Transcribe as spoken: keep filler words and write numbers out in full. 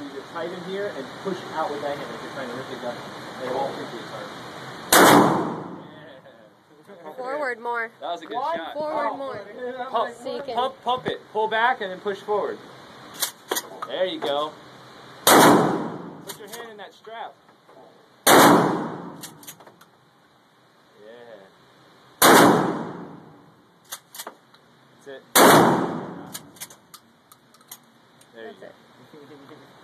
squeeze it tight in here and push out with that hand if you're trying to lift the gun. And it won't hit you as hard. Yeah. Forward more. That was a good One, shot. Forward oh. more. Pump, So you can- pump, pump it. Pull back and then push forward. There you go. Put your hand in that strap. Yeah. That's it. There That's you it. go.